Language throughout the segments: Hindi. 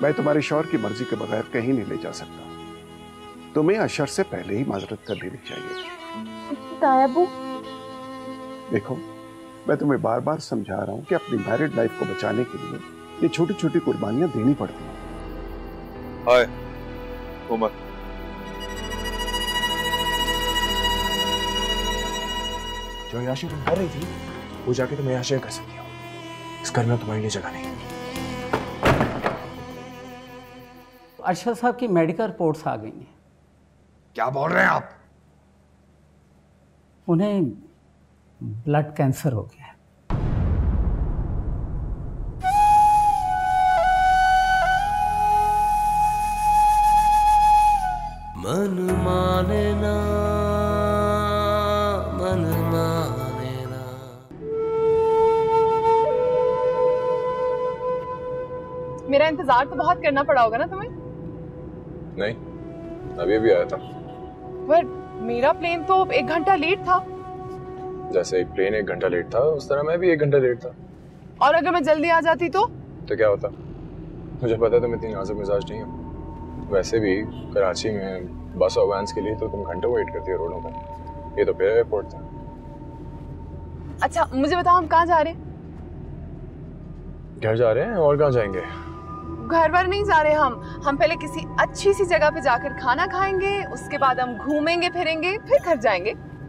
मैं तुम्हारे शौहर की मर्जी के बगैर कहीं नहीं ले जा सकता। तुम्हें अशर से पहले ही माजरत कर लेनी चाहिए। तायाबू, देखो, मैं तुम्हें बार बार समझा रहा हूं कि अपनी मैरिड लाइफ को बचाने के लिए ये छोटी छोटी कुर्बानियां देनी पड़ती हैं। हाय उमर, जो याशी तुम कर रही थी वो जाके तुम याशी कर सकती हो। इस घर में तुम्हारे लिए जगह नहीं। अरशद साहब की मेडिकल रिपोर्ट्स आ गई हैं। क्या बोल रहे हैं आप? उन्हें ब्लड कैंसर हो गया है। मन माने ना, मन माने ना। मेरा इंतजार तो बहुत करना पड़ा होगा ना तुम्हें? नहीं, अभी भी आया था। पर मेरा प्लेन तो 1 घंटा लेट था। जैसे एक प्लेन 1 घंटा लेट था, उस तरह मैं भी 1 घंटा लेट था। और अगर मैं जल्दी आ जाती तो क्या होता? मुझे पता है तुम इतनी नाजुक मिजाज नहीं हो। वैसे भी कराची में बस और वैन्स के लिए तो तुम घंटों वेट करती हो रोडों पर। ये तो फिर एयरपोर्ट था। अच्छा मुझे बताओ, हम कहाँ जा रहे हैं? घर जा रहे हैं, और कहाँ जाएंगे? घर पर नहीं जा रहे हम पहले किसी अच्छी सी जगह पे जाकर खाना खाएंगे, उसके बाद हम घूमेंगे फिरेंगे, फिर घर जाएंगे।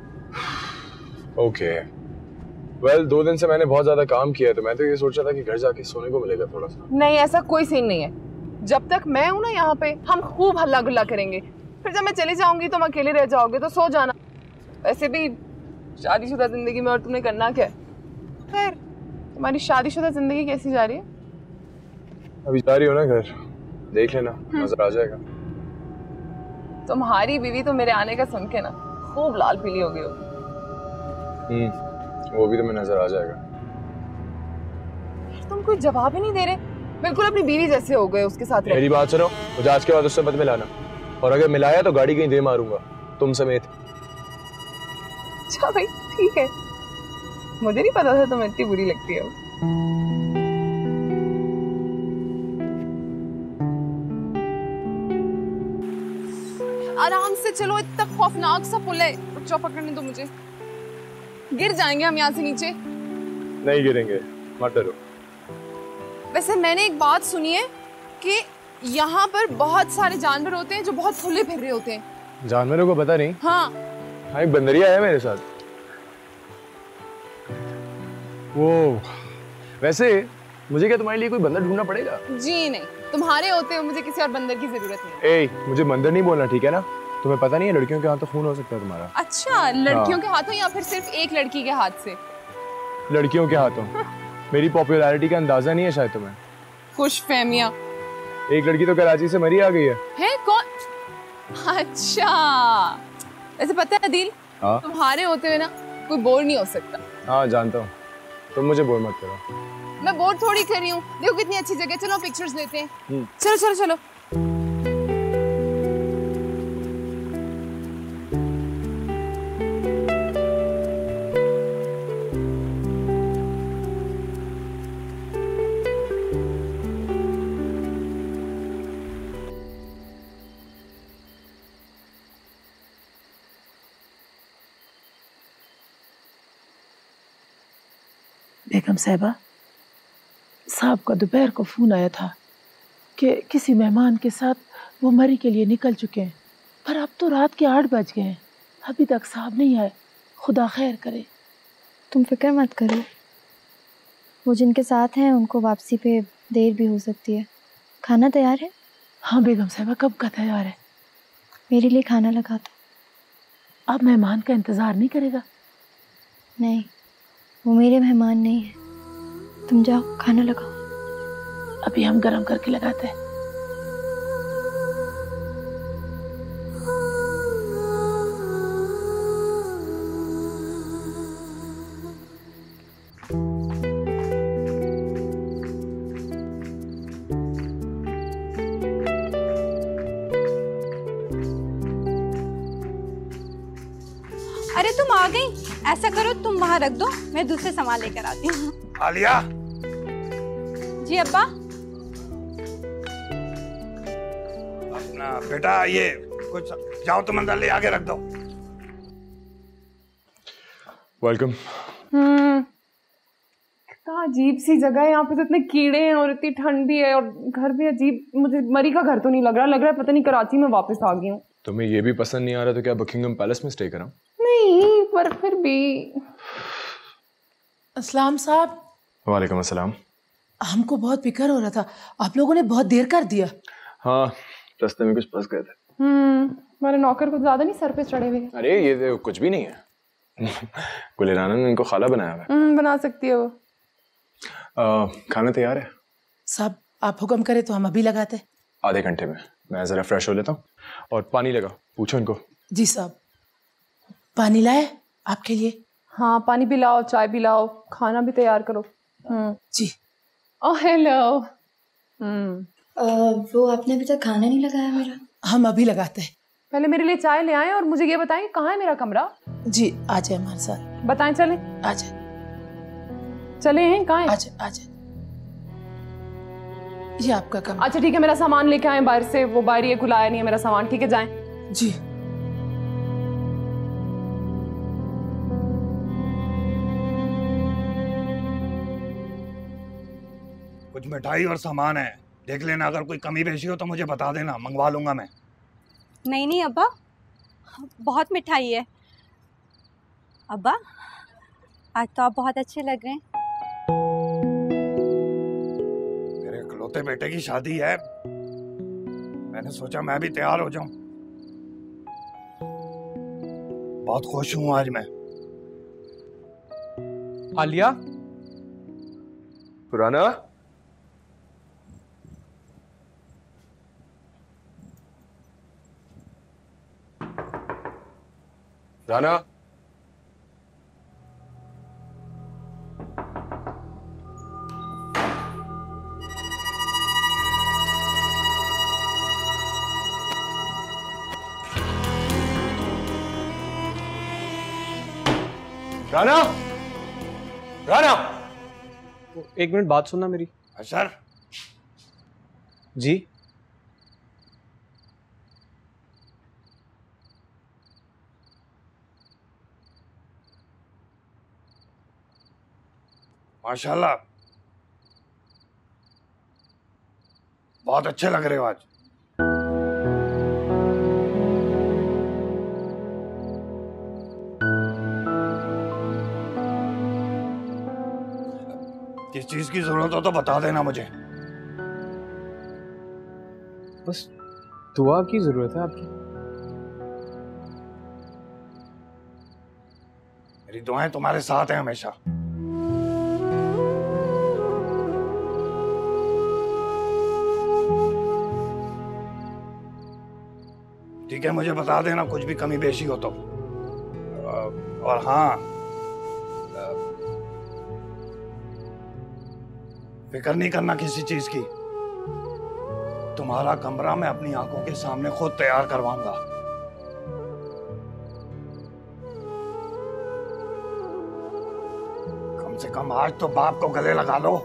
ओके, वेल 2 दिन से मैंने बहुत ज्यादा काम किया है, तो मैं तो ये सोच रहा था कि घर जाके सोने को मिलेगा थोड़ा सा। नहीं, ऐसा कोई सीन नहीं है। जब तक मैं हूं ना यहाँ पे, हम खूब हल्ला गुल्ला करेंगे। फिर जब मैं चली जाऊंगी तुम अकेले रह जाओगे, तो सो जाना। वैसे भी शादीशुदा जिंदगी में और तुमने करना क्या है? खैर, तुम्हारी शादीशुदा जिंदगी कैसी जा रही है? अभी जा रही हो ना घर, देख लेना, नजर आ जाएगा। तुम्हारी बीवी तो मेरे आने का सुन के ना खूब लाल पीली हो गई होगी। वो भी तुम्हें नजर आ जाएगा। तुम कोई जवाब ही नहीं दे रहे, बिल्कुल अपनी बीवी जैसे हो गए उसके साथ। मेरी बात सुनो, मुझे आज के बाद उससे मत मिलाना, और अगर मिलाया तो गाड़ी कहीं दे मारूंगा, तुम समेत। अच्छा भाई ठीक है, मुझे नहीं पता था तुम्हें इतनी बुरी लगती है। आराम से चलो, इतना खौफनाक सा पुल है। रुक पकड़ने दो मुझे, गिर जाएंगे हम यहाँ से नीचे। नहीं गिरेंगे, मत डरो। वैसे मैंने एक बात सुनी है कि यहाँ पर बहुत सारे जानवर होते हैं जो बहुत खुले फिर रहे होते हैं। जानवरों को पता नहीं? हाँ, एक बंदरिया है मेरे साथ। वो वैसे मुझे क्या तुम्हारे लिए कोई बंदर ढूंढना पड़ेगा? जी नहीं, तुम्हारे होते हैं, मुझे किसी और बंदर की जरूरत नहीं। ए, मुझे बंदर नहीं बोलना, ठीक है ना? तुम्हें पता नहीं है लड़कियों के हाथों खून हो सकता है तुम्हारा। अच्छा, लड़कियों के हाथों या फिर सिर्फ एक लड़की के हाथ से? लड़कियों के हाथों। मेरी पॉपुलैरिटी का अंदाजा नहीं है शायद तुम्हें। खुशफहमियां। एक लड़की तो कराची से मरी आ गई है। कौन? अच्छा, वैसे पता है दिल, तुम्हारे होते हुए ना कोई बोर नहीं हो सकता। हाँ जानता हूँ, तुम मुझे बोर मत करो। मैं बोर थोड़ी कर रही हूँ, देखो कितनी अच्छी जगह, चलो पिक्चर्स लेते हैं। चलो चलो चलो। बेगम साहिबा, साहब का दोपहर को फोन आया था कि किसी मेहमान के साथ वो मरी के लिए निकल चुके हैं, पर अब तो रात के 8 बज गए हैं, अभी तक साहब नहीं आए। खुदा खैर करे। तुम फिक्र मत करो, वो जिनके साथ हैं उनको वापसी पे देर भी हो सकती है। खाना तैयार है? हाँ बेगम साहिबा, कब का तैयार है? मेरे लिए खाना लगा दो। अब मेहमान का इंतज़ार नहीं करेगा? नहीं, वो मेरे मेहमान नहीं है। तुम जाओ खाना लगाओ। अभी हम गरम करके लगाते हैं। अरे तुम आ गई, ऐसा करो तुम वहाँ रख दो, मैं दूसरे सामान लेकर आती हूँ। आलिया। जी अब्बा। ना बेटा, ये कुछ जाओ तुम अंदर ले आके रख दो। वेलकम। कितना अजीब सी जगह है यहाँ पे, तो इतने कीड़े हैं और इतनी ठंड भी है और घर भी अजीब। मुझे मरी का घर तो नहीं लग रहा है पता नहीं कराची में वापस आ गई हूँ। तुम्हें ये भी पसंद नहीं आ रहा तो क्या बकिंगम पैलेस में स्टे कराऊं? नहीं, पर फिर भी। अस्सलाम साहब। वालेकुम अस्सलाम। हमको बहुत फिक्र हो रहा था, आप लोगों ने बहुत देर कर दिया। हाँ, रास्ते में कुछ फंस गए थे। हमारे नौकर कुछ ज्यादा नहीं सर पे चढ़े हुए। अरे ये तो कुछ भी नहीं है। गुलिराना ने इनको खाला बनाया हुआ है। बना सकती है वो। खाना तैयार है साहब, आप हुक्म करें तो हम अभी लगाते। आधे घंटे में। मैं जरा फ्रेश हो लेता हूँ और पानी लगा, पूछो इनको। जी साहब। पानी लाए आपके लिए? हाँ, पानी पिलाओ, चाय पिलाओ, खाना भी तैयार करो। जी। Oh hello. वो आपने अभी तक खाना नहीं लगाया मेरा? हम अभी लगाते हैं। पहले मेरे लिए चाय ले आए और मुझे ये बताएं कहाँ है मेरा कमरा। जी आ जाए हमारे साथ। बताएं। चले आ जाए। चले हैं कहाँ है? आ जाए आ जाए। ये आपका कमरा। अच्छा ठीक है, मेरा सामान लेके आए बाहर से। वो बाहर ये खुलाया नहीं है मेरा सामान। ठीक है, जाएं। जी। कुछ मिठाई और सामान है, देख लेना। अगर कोई कमी पेशी हो तो मुझे बता देना, मंगवा लूंगा मैं। नहीं नहीं अब्बा, बहुत मिठाई है। अब्बा आज तो आप बहुत अच्छे लग रहे हैं। मेरे इकलौते बेटे की शादी है, मैंने सोचा मैं भी तैयार हो जाऊं। बहुत खुश हूं आज मैं। आलिया, पुराना। राना, राना, राना, एक मिनट बात सुनना मेरी। सर। जी। माशाल्लाह, बहुत अच्छे लग रहे हो आज। किस चीज की जरूरत हो तो बता देना मुझे। बस दुआ की जरूरत है आपकी। मेरी दुआएं तुम्हारे साथ हैं हमेशा। ठीक है, मुझे बता देना कुछ भी कमी बेशी हो तो। और हाँ, फिक्र नहीं करना किसी चीज की। तुम्हारा कमरा मैं अपनी आंखों के सामने खुद तैयार करवाऊंगा। कम से कम आज तो बाप को गले लगा लो।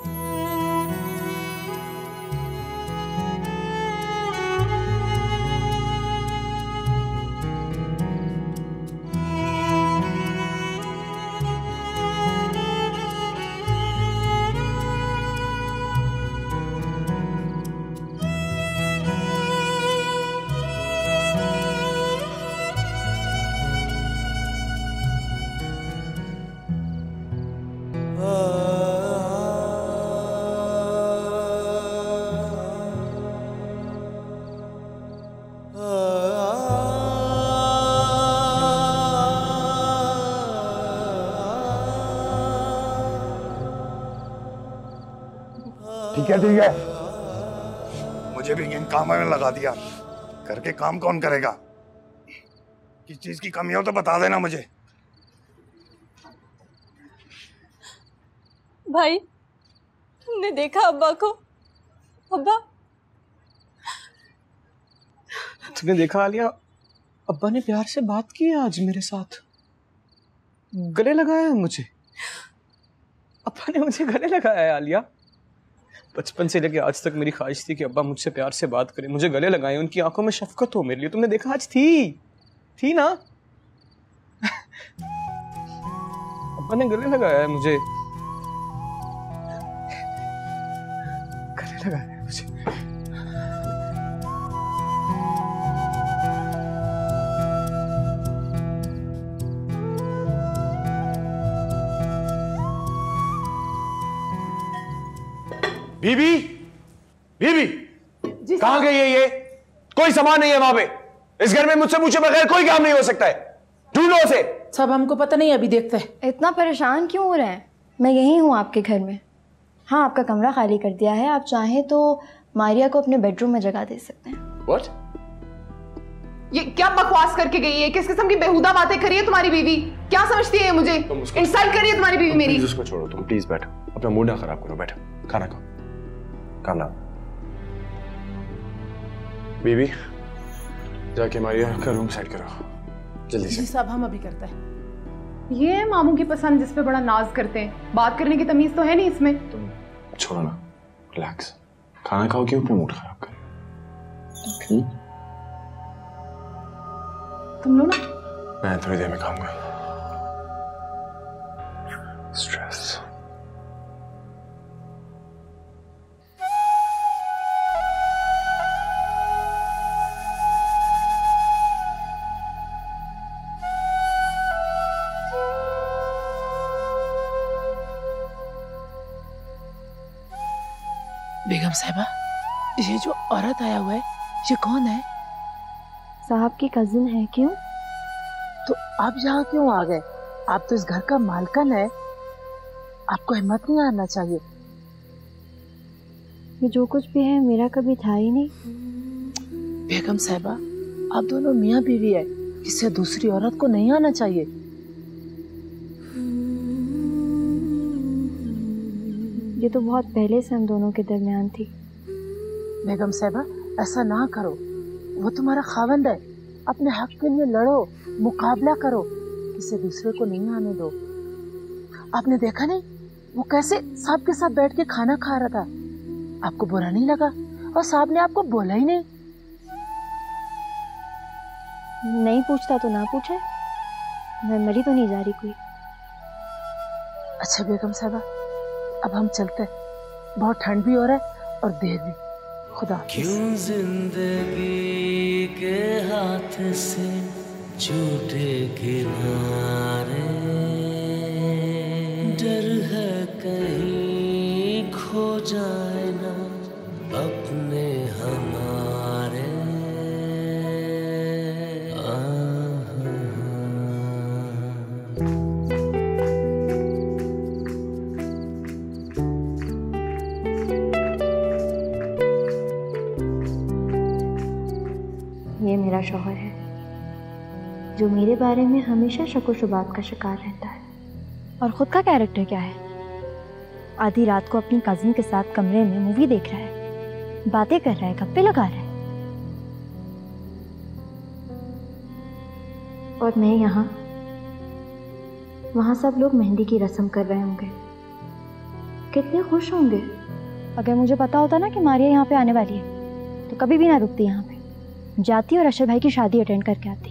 ठीक है, मुझे भी इन कामों में लगा दिया। घर के काम कौन करेगा? किस चीज की कमी हो तो बता देना मुझे। भाई, तुमने देखा अब्बा को? अब्बा, तुमने देखा आलिया, अब्बा ने प्यार से बात की है आज मेरे साथ, गले लगाया है मुझे। अब्बा ने मुझे गले लगाया है आलिया। बचपन से लेके आज तक मेरी ख्वाहिश थी कि अब्बा मुझसे प्यार से बात करें, मुझे गले लगाएं, उनकी आंखों में शफकत हो मेरे लिए। तुमने देखा आज थी ना? अब्बा ने गले लगाया है मुझे, गले लगाया है मुझे। बीबी, बीबी, कहाँ गई है ये? कोई सामान नहीं है वहां पे। इस घर में मुझसे पूछे बगैर कोई काम नहीं हो सकता है। ढूंढो उसे। सब हमको पता नहीं, अभी देखते हैं। इतना परेशान क्यों हो रहे हैं? मैं यही हूँ आपके घर में। हाँ, आपका कमरा खाली कर दिया है। आप चाहें तो मारिया को अपने बेडरूम में जगह दे सकते हैं। What? ये क्या बकवास करके गई है? किस किस्म की बेहुदा बातें करी है तुम्हारी बीवी? क्या समझती है मुझे? इंसल्ट करी है तुम्हारी बीवी मेरी। उसको छोड़ो, तुम प्लीज बैठो, अपना मूड ना खराब करो, बैठो, खाना खाओ। खाना बीबी, जाके मारिया का रूम सेट करो जल्दी से। जी साहब, हम अभी करते हैं। ये है मामू की पसंद जिस पे बड़ा नाज करते हैं। बात करने की तमीज तो है नहीं इसमें। तुम छोड़ो ना, रिलैक्स, खाना खाओ, क्यों अपना मूड खराब कर? ठीक, तुम लो ना। मैं थोड़ी देर में खाऊंगा। स्ट्रेस। बेगम साहिबा, ये जो औरत आया हुआ है, ये कौन है? साहब की कजिन है। क्यों? तो आप यहाँ क्यों आ गए? आप तो इस घर का मालकन है, आपको हिम्मत नहीं आना चाहिए। ये जो कुछ भी है मेरा कभी था ही नहीं। बेगम साहिबा, आप दोनों मियाँ बीवी है, इससे दूसरी औरत को नहीं आना चाहिए। ये तो बहुत पहले से हम दोनों के दरमियान थी। बेगम साहिबा, ऐसा ना करो, वो तुम्हारा खावंद है। अपने हक के लिए लड़ो, मुकाबला करो, किसी दूसरे को नहीं आने दो। आपने देखा नहीं वो कैसे साहब के साथ बैठ के खाना खा रहा था? आपको बुरा नहीं लगा? और साहब ने आपको बोला ही नहीं? नहीं पूछता तो ना पूछे, मैं मरी तो नहीं जा रही कोई। अच्छा बेगम साहिबा, अब हम चलते हैं, बहुत ठंड भी हो रहा है और देर भी। खुदा क्यों जिंदगी के हाथ से झूठे किनारे, डर है कहीं खो जाए ना अपने हमारे। ये मेरा शौहर है जो मेरे बारे में हमेशा शक व शुबात का शिकार रहता है। और खुद का कैरेक्टर क्या है? आधी रात को अपनी कजिन के साथ कमरे में मूवी देख रहा है, बातें कर रहा है, गप्पे लगा रहा है। और मैं यहाँ, वहाँ सब लोग मेहंदी की रस्म कर रहे होंगे। कितने खुश होंगे। अगर मुझे पता होता ना कि मारिया यहाँ पे आने वाली है तो कभी भी ना रुकती यहाँ पे, जाती और अशर भाई की शादी अटेंड करके आती।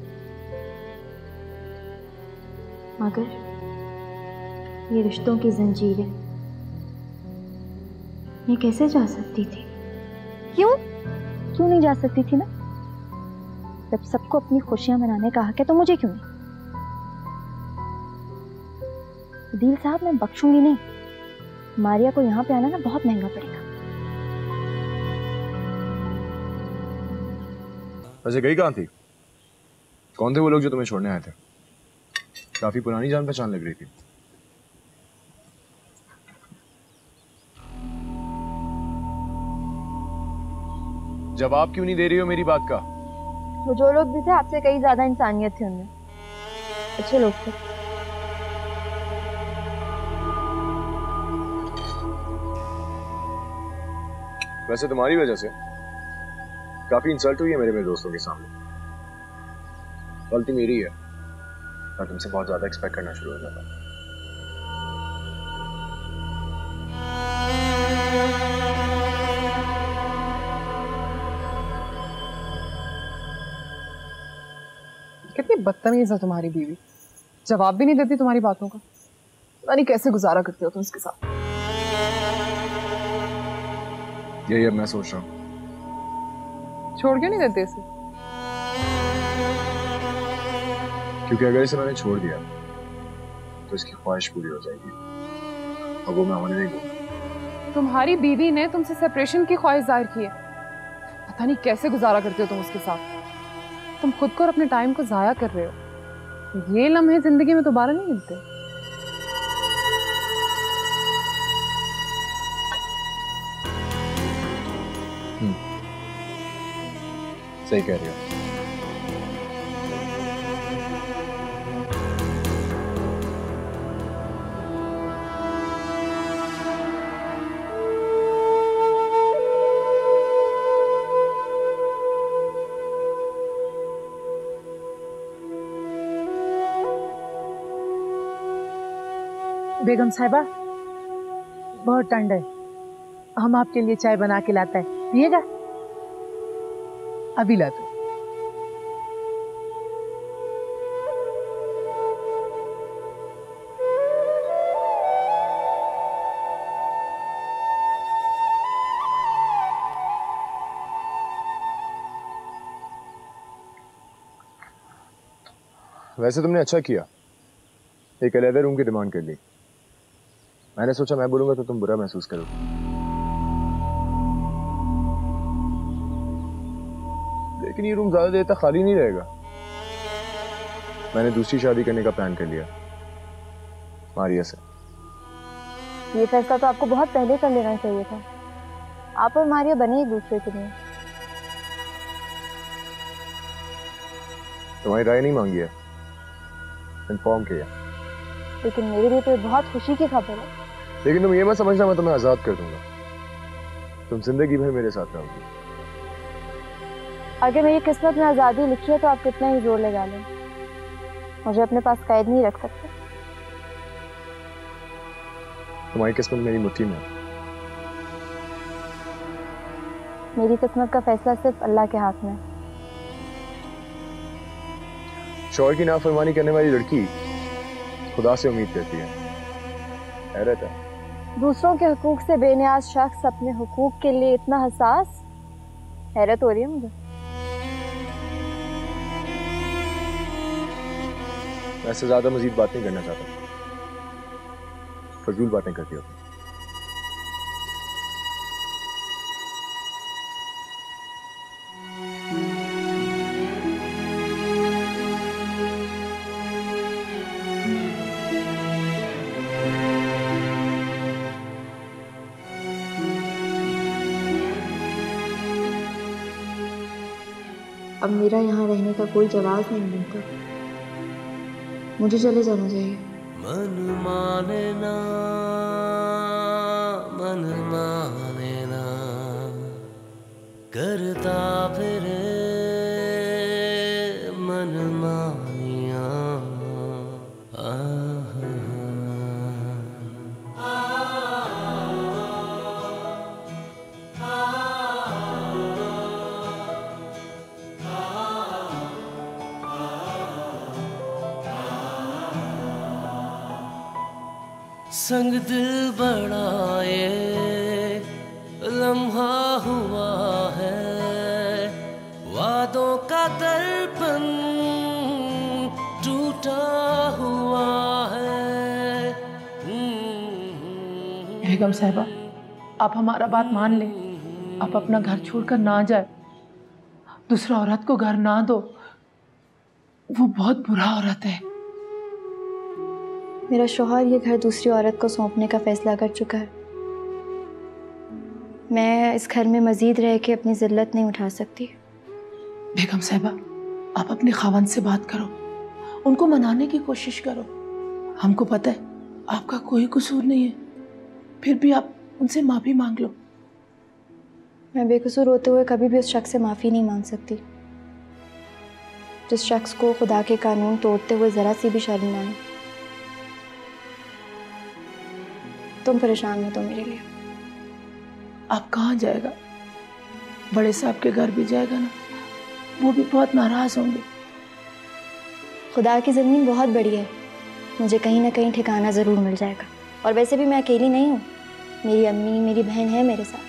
मगर ये रिश्तों की जंजीरें मैं कैसे जा सकती थी? क्यों नहीं जा सकती थी ना? जब सबको अपनी खुशियां मनाने का हक है तो मुझे क्यों नहीं? दिल साहब, मैं बख्शूंगी नहीं। मारिया को यहाँ पे आना ना बहुत महंगा पड़ेगा। वैसे गई कहाँ थी? कौन थे वो लोग जो तुम्हें छोड़ने आए थे? काफी पुरानी जान पहचान लग रही थी। जवाब क्यों नहीं दे रही हो मेरी बात का? वो जो लोग भी थे आपसे कई ज्यादा इंसानियत थी उनमें, अच्छे लोग थे। वैसे तुम्हारी वजह से काफी इंसल्ट हुई है मेरे दोस्तों के सामने। गलती मेरी है, मैं तुमसे बहुत ज्यादा एक्सपेक्ट करना शुरू हो जाता। कितनी बदतमीज है तुम्हारी बीवी, जवाब भी नहीं देती तुम्हारी बातों का। पता नहीं कैसे गुजारा करते हो तुम इसके साथ। यही अब मैं सोच रहा हूँ, छोड़ क्यों नहीं देते इसे? क्योंकि अगर इसे मैंने छोड़ दिया तो इसकी ख्वाहिश पूरी हो जाएगी और वो मैं होने नहीं दूंगा। तुम्हारी बीवी ने तुमसे सेपरेशन की ख्वाहिश जाहिर की है, पता नहीं कैसे गुजारा करते हो तुम उसके साथ। तुम खुद को और अपने टाइम को जाया कर रहे हो। ये लम्हे जिंदगी में दोबारा नहीं मिलते। सही कह रही हो। बेगम साहिबा, बहुत ठंड है, हम आपके लिए चाय बना के लाता है, पिएगा? अभी ला दो। वैसे तुमने अच्छा किया, एक अलग रूम की डिमांड कर ली। मैंने सोचा मैं बोलूंगा तो तुम बुरा महसूस करोगे, लेकिन ये रूम ज्यादा देर तक खाली नहीं रहेगा। मैंने दूसरी शादी करने का प्लान कर लिया मारिया से। ये फैसला तो आपको बहुत पहले कर लेना चाहिए था। आप और मारिया बने एक दूसरे के लिए। तुम्हारी राय नहीं मांगी है, इन्फॉर्म किया। लेकिन मेरे लिए तो बहुत खुशी की खबर है। लेकिन तुम ये मत समझना मैं तुम्हें आजाद कर दूंगा, तुम जिंदगी भर मेरे साथ रहोगी। अगर मेरी किस्मत में आज़ादी लिखी है तो आप कितना ही जोर लगा लें, मुझे अपने पास कैद नहीं रख सकते। तुम्हारी किस्मत मेरी मुट्ठी में है। मेरी किस्मत का फैसला सिर्फ अल्लाह के हाथ में है। शौहर की नाफरमानी करने वाली लड़की खुदा से उम्मीद करती है, हैरत है। दूसरों के हुकूक से बेनियाज शख्स अपने हुकूक के लिए इतना हसास, हैरत हो रही है मुझे। मैं इससे ज्यादा मजीद बात नहीं करना चाहता, फजूल बातें करती हो। अब मेरा यहाँ रहने का कोई जवाब नहीं मिलता, मुझे चले जाना चाहिए। मन माने ना करता फिरे मन मानिया। संग दिल बड़ा ये लम्हा हुआ है, वादों का दर्पण टूटा हुआ है। बेगम साहिबा, आप हमारा बात मान लें, आप अपना घर छोड़कर ना जाए, दूसरा औरत को घर ना दो, वो बहुत बुरा औरत है। मेरा शौहर ये घर दूसरी औरत को सौंपने का फैसला कर चुका है। मैं इस घर में मजीद रह के अपनी जिल्लत नहीं उठा सकती। बेगम साहिबा, आप अपने खावंद से बात करो, उनको मनाने की कोशिश करो। हमको पता है आपका कोई कसूर नहीं है, फिर भी आप उनसे माफ़ी मांग लो। मैं बेकसूर होते हुए कभी भी उस शख्स से माफ़ी नहीं मांग सकती, जिस शख्स को खुदा के कानून तोड़ते हुए ज़रा सी भी शर्म ना आए। तुम परेशान मत हो मेरे लिए। आप कहाँ जाएगा? बड़े साहब के घर भी जाएगा ना, वो भी बहुत नाराज होंगे। खुदा की ज़मीन बहुत बड़ी है, मुझे कहीं ना कहीं ठिकाना ज़रूर मिल जाएगा। और वैसे भी मैं अकेली नहीं हूँ, मेरी अम्मी मेरी बहन है मेरे साथ।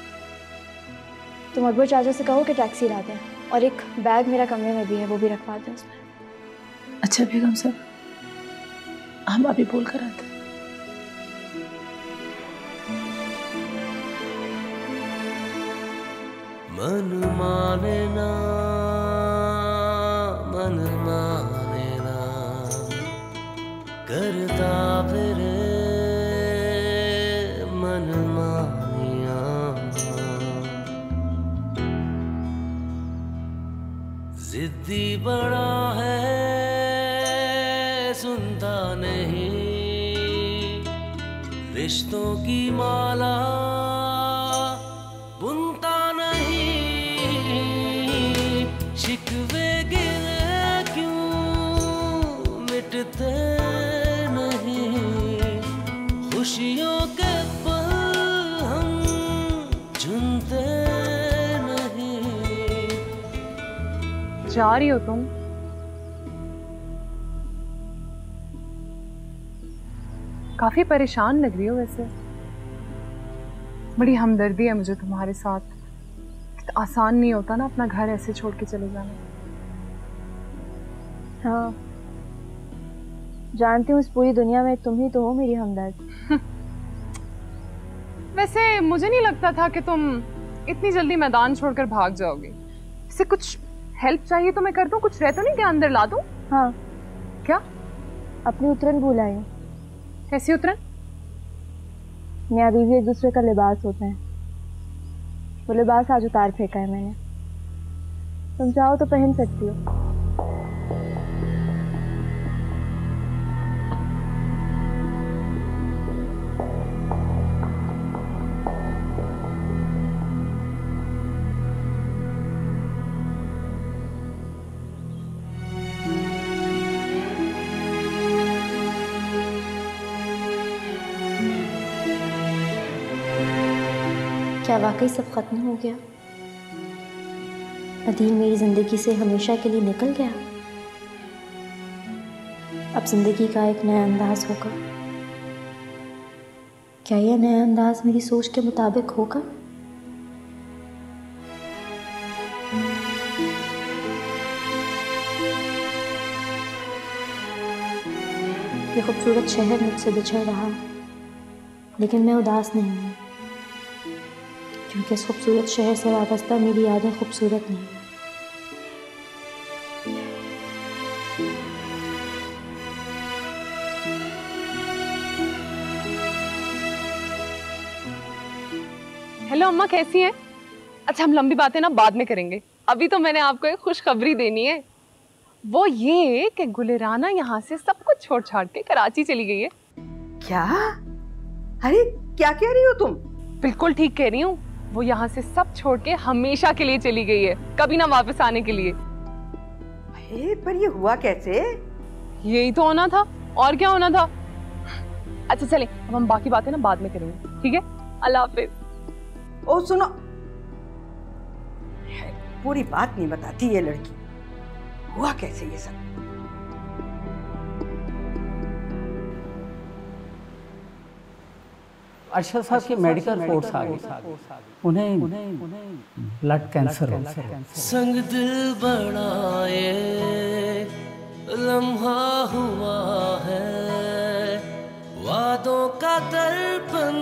तुम अकबर चाचा से कहो कि टैक्सी ला दें, और एक बैग मेरा कमरे में भी है, वो भी रखवा दें उसमें। अच्छा बेगम साहब, हम अभी बोल कर आते हैं। मन माने ना, मन माने ना, करता फिरे मन मानिया। जिद्दी बड़ा है, सुनता नहीं, रिश्तों की माला बुनता नहीं, शिकवे गिले क्यों मिटते नहीं, खुशियों के पल हम चुनते नहीं। जा रही हो तुम? काफी परेशान लग रही हो वैसे। बड़ी हमदर्दी है मुझे तुम्हारे साथ। आसान नहीं होता ना अपना घर ऐसे छोड़ के चले जाना। हाँ, जानती हूँ इस पूरी दुनिया में तुम ही तो हो मेरी हमदर्द। वैसे मुझे नहीं लगता था कि तुम इतनी जल्दी मैदान छोड़कर भाग जाओगे। इससे कुछ हेल्प चाहिए तो मैं कर दूं? कुछ रह तो नहीं क्या अंदर ला दूं? हाँ। क्या? अपनी उतरन भूल आई। कैसी उतरन? मियाँ बीवी एक दूसरे का लिबास होता है, वो लिबास आज उतार फेंका है मैंने। तुम चाहो तो पहन सकती हो। क्या वाकई सब खत्म हो गया? अदील मेरी जिंदगी से हमेशा के लिए निकल गया? अब जिंदगी का एक नया अंदाज होगा। क्या यह नया अंदाज मेरी सोच के मुताबिक होगा? ये खूबसूरत शहर मुझसे बिछड़ रहा, लेकिन मैं उदास नहीं हूँ, क्योंकि इस खूबसूरत शहर से वाबस्ता मेरी यादें खूबसूरत नहीं। हेलो अम्मा, कैसी हैं? अच्छा, हम लंबी बातें ना बाद में करेंगे। अभी तो मैंने आपको एक खुशखबरी देनी है। वो ये कि गुलेराना यहाँ से सब कुछ छोड़ छाड़ के कराची चली गई है। क्या? अरे क्या कह रही हो तुम? बिल्कुल ठीक कह रही हूँ। वो यहाँ से सब छोड़ के हमेशा के लिए चली गई है, कभी ना वापस आने के लिए। पर ये हुआ कैसे? यही तो होना था, और क्या होना था। अच्छा चलें, अब हम बाकी बातें ना बाद में करेंगे, ठीक है? अल्लाह हाफिज। ओ सुनो, पूरी बात नहीं बताती ये लड़की। हुआ कैसे ये सब? अरशद साहब के मेडिकल रिपोर्ट्स आ गई, उन्हें ब्लड कैंसर हो गया। संग दिल बढ़ाए लम्हा हुआ है, वादों का दर्पण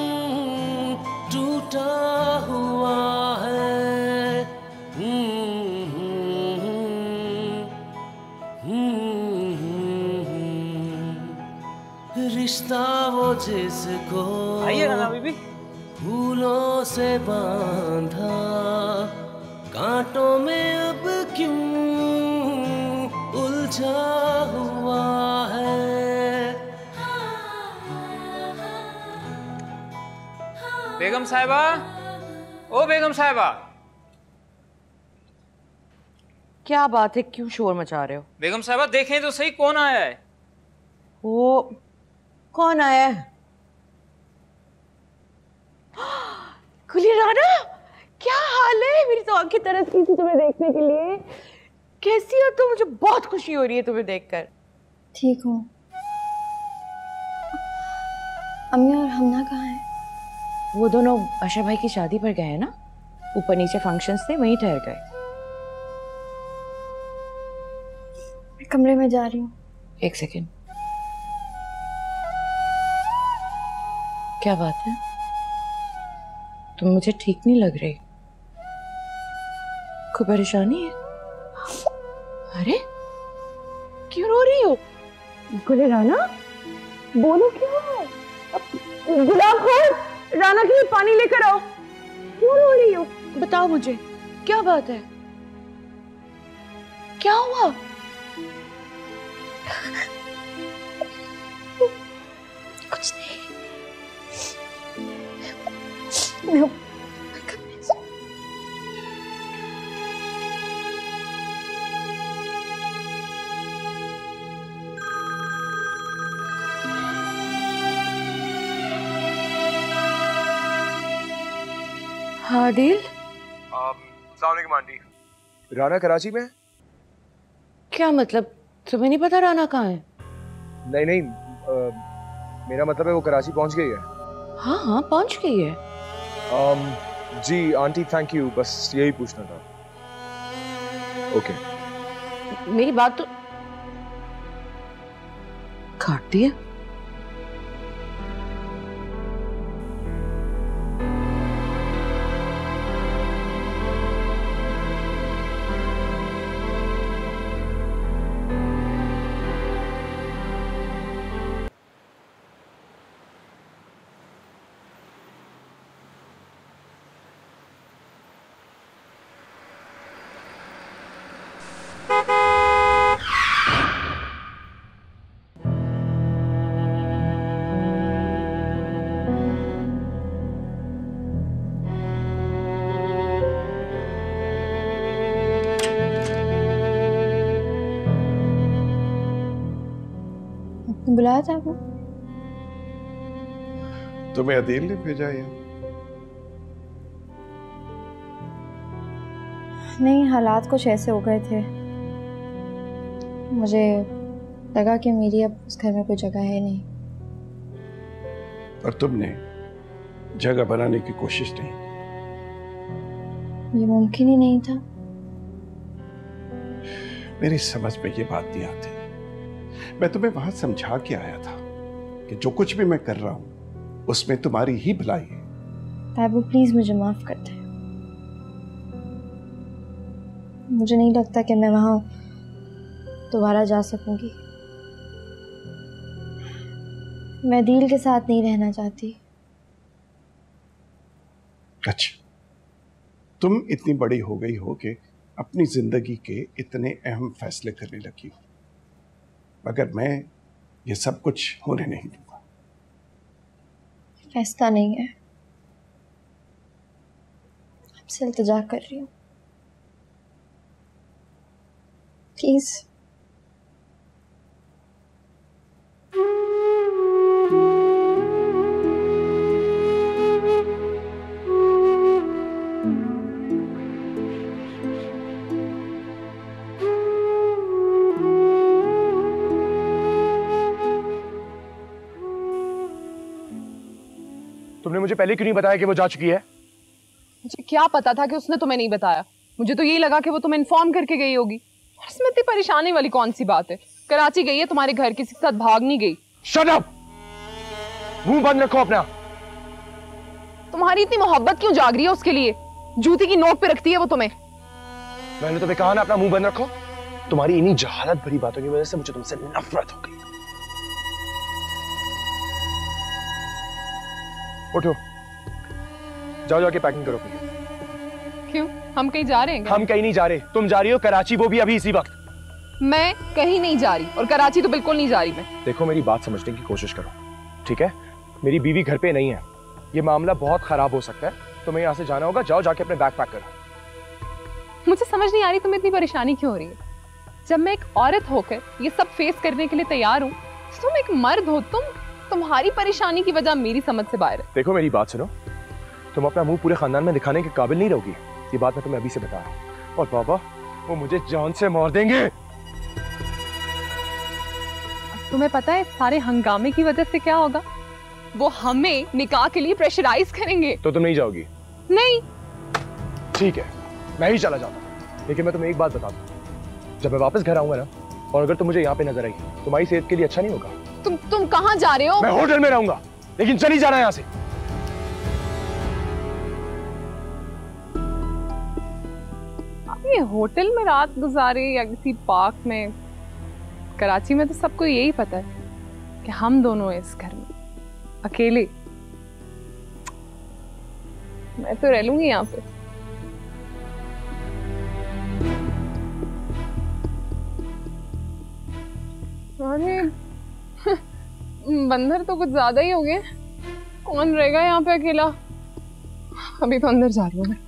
टूटा हुआ है। रिश्ता वो जिसको फूलों से बांधा, कांटों में अब क्यों उलझा हुआ है। बेगम साहिबा, ओ बेगम साहिबा। क्या बात है, क्यों शोर मचा रहे हो? बेगम साहिबा देखें तो सही, कौन आया है? वो कौन आया है? गुलेराना, क्या हाल है? मेरी तो आंखें तरस रही थी तुम्हें देखने के लिए। कैसी हो तुम? मुझे बहुत खुशी हो रही है तुम्हें देखकर। ठीक हूँ। अम्मी और हमना कहाँ हैं? वो दोनों अशर भाई की शादी पर गए हैं ना, ऊपर नीचे फंक्शंस थे, वहीं ठहर गए। मैं कमरे में जा रही हूँ। एक सेकेंड, क्या बात है? तुम मुझे ठीक नहीं लग रही, कोई परेशानी है? अरे क्यों रो रही हो? गुले राना, बोलो क्यों? गुलाब खान, राना के लिए पानी लेकर आओ। क्यों रो रही हो? बताओ मुझे, क्या बात है? क्या हुआ? कुछ नहीं। हाँ दिल, अस्सलाम वालेकुम आंटी। राना कराची में? क्या मतलब? तुम्हें नहीं पता राना कहाँ है? नहीं नहीं, मेरा मतलब है वो कराची पहुंच गई है। हाँ हाँ पहुंच गई है। जी आंटी थैंक यू, बस यही पूछना था। ओके। मेरी बात तो काट दिया। बुलाया था वो? तुम्हें अदील ने भेजा है? नहीं, हालात कुछ ऐसे हो गए थे, मुझे लगा कि मेरी अब उस घर में कोई जगह है नहीं। और तुमने जगह बनाने की कोशिश नहीं? ये मुमकिन ही नहीं था। मेरी समझ में ये बात नहीं आती। मैं तुम्हें वहां समझा के आया था कि जो कुछ भी मैं कर रहा हूं उसमें तुम्हारी ही भलाई है। ताबू प्लीज मुझे माफ कर दे। मुझे नहीं लगता कि मैं वहां दोबारा जा सकूंगी। मैं दिल के साथ नहीं रहना चाहती। अच्छा, तुम इतनी बड़ी हो गई हो कि अपनी जिंदगी के इतने अहम फैसले करने लगी हो, मगर मैं ये सब कुछ होने नहीं दूंगा। फैसला नहीं है, आपसे इल्तिजा कर रही हूँ, प्लीज। तुमने मुझे पहले क्यों नहीं बताया कि वो जा चुकी है? मुझे क्या पता था कि उसने तुम्हें नहीं बताया। मुझे तो यही लगा कि वो तुम्हें इन्फॉर्म करके गई होगी। इसमें इतनी परेशानी वाली कौन सी बात है? कराची गई है तुम्हारे घर, किसी के साथ भाग नहीं गई। Shut up! मुंह बंद रखो अपना। तुम्हारी इतनी मोहब्बत क्यों जाग रही है उसके लिए? जूती की नोक पे रखती है वो तुम्हें। मैंने तुम्हें कहा ना अपना मुंह बंद रखो। तुम्हारी इन्हीं जहालत भरी बातों की वजह से मुझे तुमसे नफरत हो गई। उठो, जाओ जाके पैकिंग करो अपनी। क्यों? हम कहीं जा रहे हैं? हम कहीं नहीं जा रहे, तुम जा रही हो कराची, वो भी अभी इसी वक्त। मैं कहीं नहीं जा रही, और कराची तो बिल्कुल नहीं जा रही मैं। देखो मेरी बात समझने की कोशिश करो, ठीक है? मेरी बीवी घर पे नहीं है, ये मामला बहुत खराब हो सकता है। तुम्हें यहाँ से जाना होगा, जाओ जाके अपने बैग पैक करो। मुझे समझ नहीं आ रही तुम्हें इतनी परेशानी क्यों हो रही है। जब मैं एक औरत होकर ये सब फेस करने के लिए तैयार हूँ, तुम एक मर्द हो, तुम्हारी परेशानी की वजह मेरी समझ से बाहर है। देखो मेरी बात सुनो, तुम अपना मुंह पूरे खानदान में दिखाने के काबिल नहीं रहोगी, ये बात मैं तुम्हें अभी से बता रहा हूँ। और बाबा, वो मुझे जान से मार देंगे। तुम्हें पता है सारे हंगामे की वजह से क्या होगा? वो हमें निकाह के लिए प्रेशराइज करेंगे। तो तुम नहीं जाओगी? नहीं। ठीक है, मैं ही चला जाता हूँ, लेकिन मैं तुम्हें एक बात बता दूं, जब मैं वापस घर आऊंगा ना, और अगर तुम मुझे यहाँ पे नजर आई, तुम्हारी सेहत के लिए अच्छा नहीं होगा। तुम कहाँ जा रहे हो? मैं होटल में रहूंगा, लेकिन चली जाना यहाँ से। ये होटल में रात गुजारे या किसी पार्क में, कराची में तो सबको यही पता है कि हम दोनों हैं इस घर में अकेले। मैं तो रह लूंगी यहाँ पे। अरे बंदर तो कुछ ज्यादा ही हो गए। कौन रहेगा यहाँ पे अकेला? अभी तो अंदर जा रही हूँ मैं।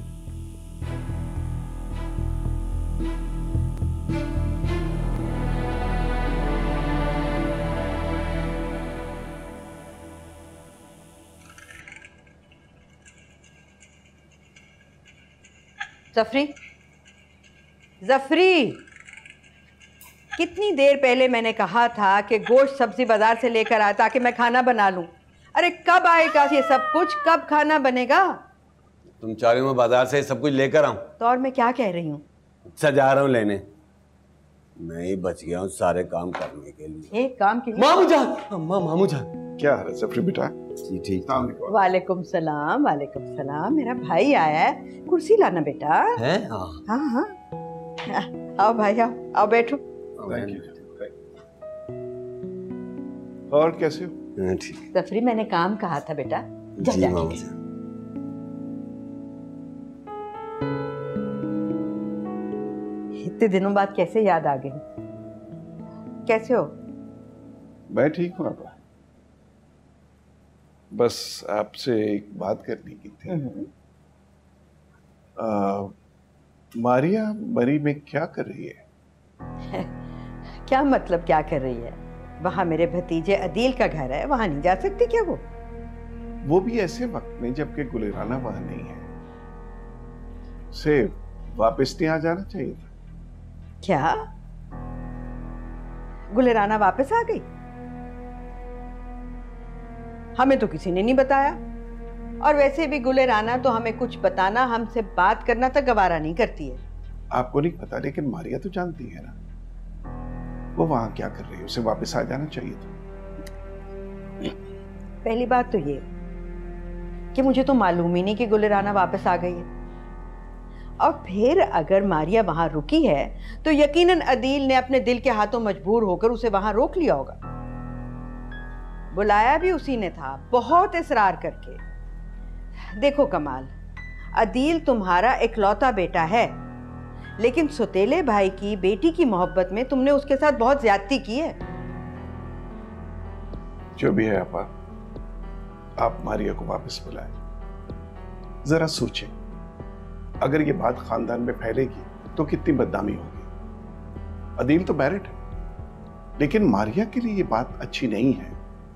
जफरी, जफरी, कितनी देर पहले मैंने कहा था कि गोश्त सब्जी बाजार से लेकर आ ताकि मैं खाना बना लूं। अरे कब आएगा ये सब कुछ? कब खाना बनेगा? तुम चाह रही हो बाजार से सब कुछ लेकर आऊं? तो और मैं क्या कह रही हूँ? अच्छा जा रहा हूँ लेने। मैं ही बच गया हूँ सारे काम करने के लिए। एक काम के लिए? मामू जान, अम्मा मामू जान। क्या हाल है जफरी बेटा? जी ठीक। वालेकुम सलाम, वालेकुम सलाम। मेरा भाई आया है, कुर्सी लाना बेटा। है? हाँ हाँ, आओ भाई आओ, आओ बैठो। और कैसे हो? ठीक। जफरी मैंने काम कहा था बेटा। जी मामू जान। इतने दिनों बाद कैसे याद आ गई? कैसे हो? मैं ठीक हूँ आपा, बस आपसे एक बात करनी की थी। मारिया मरी में क्या कर रही है? क्या मतलब क्या कर रही है? वहां मेरे भतीजे अदील का घर है, वहां नहीं जा सकती क्या वो भी ऐसे वक्त में जबकि गुलेराना वहां नहीं है। उसे वापस नहीं आ जाना चाहिए था। क्या गुलेराना वापस आ गई? हमें तो किसी ने नहीं बताया, और वैसे भी गुलेराना तो हमें कुछ बताना, हमसे बात करना तक गवारा नहीं करती है। आपको नहीं पता, लेकिन मारिया तो जानती है ना वो वहां क्या कर रही है। उसे वापस आ जाना चाहिए था। पहली बात तो ये कि मुझे तो मालूम ही नहीं कि गुलेराना वापस आ गई है, और फिर अगर मारिया वहां रुकी है तो यकीनन अदील ने अपने दिल के हाथों मजबूर होकर उसे वहां रोक लिया होगा। बुलाया भी उसी ने था, बहुत इसरार करके। देखो कमाल, अदील तुम्हारा इकलौता बेटा है, लेकिन सुतेले भाई की बेटी की मोहब्बत में तुमने उसके साथ बहुत ज्यादती की है। जो भी है आपा, आप मारिया को वापस बुलाएं। जरा सोचें, अगर ये बात खानदान में फैलेगी तो कितनी बदनामी होगी। अदील तो मैरिड है, लेकिन मारिया के लिए ये बात अच्छी नहीं है।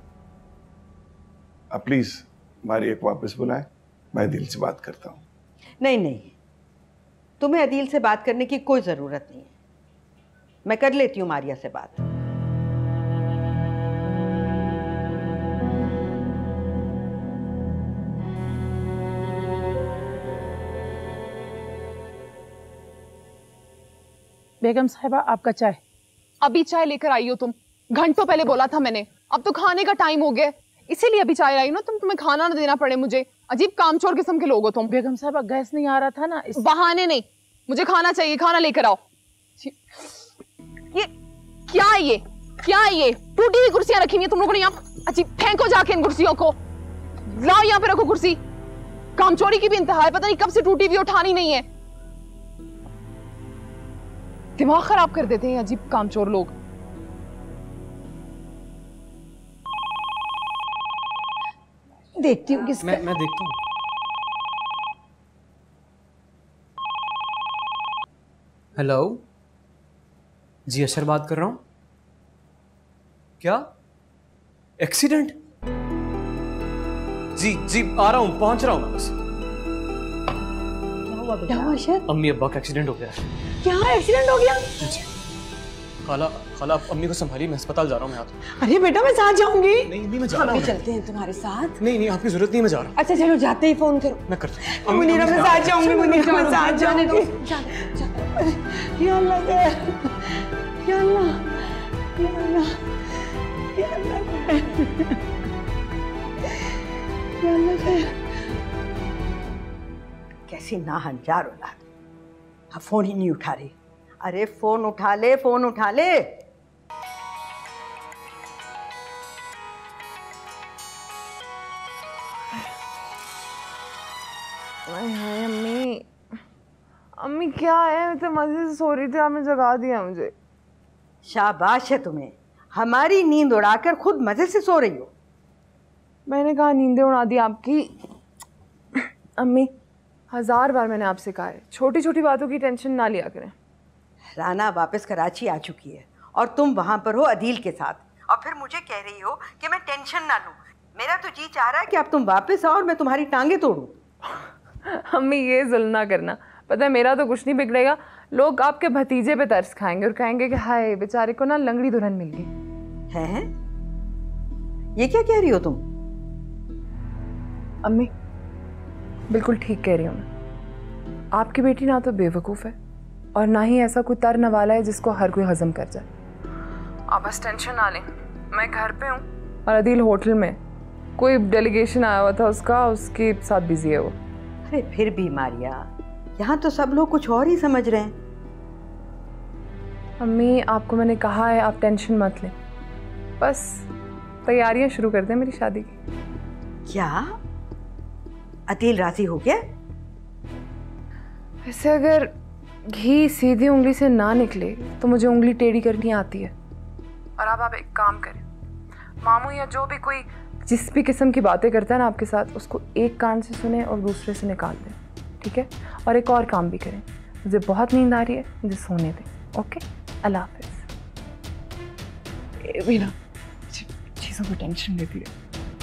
आप प्लीज मारिया को वापस बुलाएं, मैं अदील से बात करता हूं। नहीं नहीं, तुम्हें अदील से बात करने की कोई जरूरत नहीं है, मैं कर लेती हूँ मारिया से बात। बेगम साहिबा आपका चाय। अभी चाय लेकर आई हो तुम? घंटों पहले बोला था मैंने, अब तो खाने का टाइम हो गया, इसीलिए अभी चाय आई ना। तुम्हें खाना ना देना पड़े मुझे। अजीब कामचोर किस्म के लोग हो तुम। बेगम साहिबा गैस नहीं आ रहा था ना, बहाने नहीं, मुझे खाना चाहिए, खाना लेकर आओ। ये क्या है? ये क्या है? ये टूटी हुई कुर्सियां रखी हुई तुम लोगों ने यहाँ। अजीब, फेंको जाके इन कुर्सियों को, लाओ यहाँ पे रखो कुर्सी। कामचोरी की भी इंतहा है, पता नहीं कब से टूटी हुई, उठानी नहीं है। दिमाग खराब कर देते हैं अजीब कामचोर लोग। देखती हूँ किसका। मैं देखता हूँ। हेलो जी, अशर बात कर रहा हूँ। क्या एक्सीडेंट? जी जी आ रहा हूँ, पहुंच रहा हूँ मैं बस। क्या हुआ अशर? अम्मी अब्बा का एक्सीडेंट हो गया है। क्या एक्सीडेंट हो गया? खाला खाला अम्मी को संभालिए, मैं अस्पताल जा रहा हूँ। मैं आता। अरे बेटा मैं साथ जाऊंगी। नहीं मैं जा रहा हूँ। चलते हैं तुम्हारे साथ। नहीं आपकी जरूरत नहीं, मैं जा रहा हूँ। अच्छा चलो जाते ही फोन करो। मैं करता हूँ। मुनीरा मैं साथ जाऊंगी, मुनीरा मैं साथ जाऊंगी। या अल्लाह या अल्लाह या अल्लाह या अल्लाह या अल्लाह। कैसी नाहंजार औलाद, अब फोन ही नहीं उठा रही। अरे फोन उठा ले, फोन उठा ले। हाय अम्मी, अम्मी क्या है? मैं तो मजे से सो रही थी, आपने जगा दिया मुझे। शाबाश है तुम्हें, हमारी नींद उड़ाकर खुद मजे से सो रही हो। मैंने कहा नींदें उड़ा दी आपकी। अम्मी 1000 बार मैंने आपसे कहा है, छोटी छोटी बातों की टेंशन ना लिया करें। राना वापस कराची आ चुकी है और तुम वहां पर हो अदील के साथ, और फिर मुझे कह रही हो कि मैं टेंशन ना लूं। मेरा तो जी चाह रहा है कि अब तुम वापस आओ और मैं तुम्हारी टांगे तोड़ूं। अम्मी ये जुल्म ना करना, पता है मेरा तो कुछ नहीं बिगड़ेगा। लोग आपके भतीजे पे तरस खाएंगे और कहेंगे कि हाय बेचारे को ना लंगड़ी दुल्हन मिल गई। है? ये क्या कह रही हो तुम? अम्मी बिल्कुल ठीक कह रही हूँ मैं। आपकी बेटी ना तो बेवकूफ़ है और ना ही ऐसा कोई तरन वाला है जिसको हर कोई हजम कर जाए। आप बस टेंशन ना लें, मैं घर पे हूँ और अदील होटल में, कोई डेलीगेशन आया हुआ था उसका, उसके साथ बिजी है वो। अरे फिर भी मारिया, यहाँ तो सब लोग कुछ और ही समझ रहे हैं। अम्मी आपको मैंने कहा है आप टेंशन मत लें, बस तैयारियां शुरू कर दें मेरी शादी की। क्या अदील राजी हो गया? वैसे अगर घी सीधी उंगली से ना निकले तो मुझे उंगली टेढ़ी करनी आती है। और अब आप एक काम करें, मामू या जो भी कोई जिस भी किस्म की बातें करता है ना आपके साथ, उसको एक कान से सुने और दूसरे से निकाल दें, ठीक है? और एक और काम भी करें, मुझे बहुत नींद आ रही है, मुझे सोने दें। ओके, अल्लाह हाफिज़। मीना चीज़ों को टेंशन लेती है।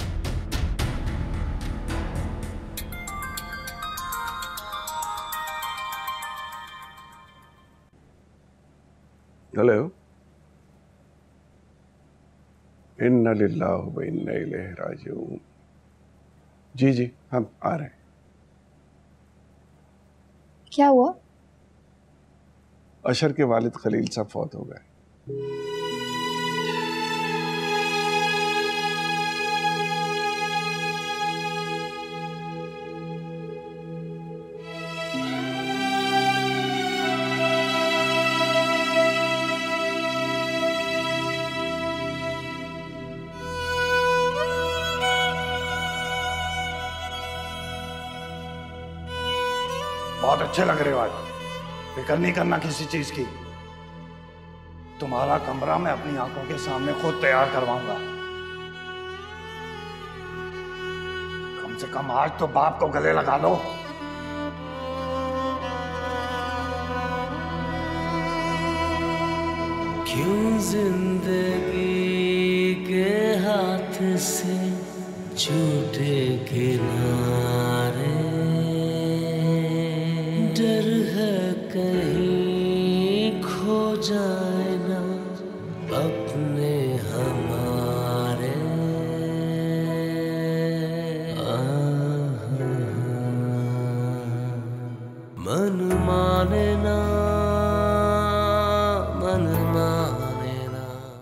हेलो, इन्ना लिल्लाहि व इन्ना इलैहि राजिऊन। जी जी हम आ रहे हैं। क्या हुआ? अशर के वालिद खलील साहब फौत हो गए। बहुत अच्छे लग रहे हो आज, फिक्र नहीं करना किसी चीज की। तुम्हारा कमरा मैं अपनी आंखों के सामने खुद तैयार करवाऊंगा। कम से कम आज तो बाप को गले लगा लो। क्यों जिंदगी के हाथ से छूटे किनारे, डर है कहीं खो जाए ना अपने हमारे। मन माने ना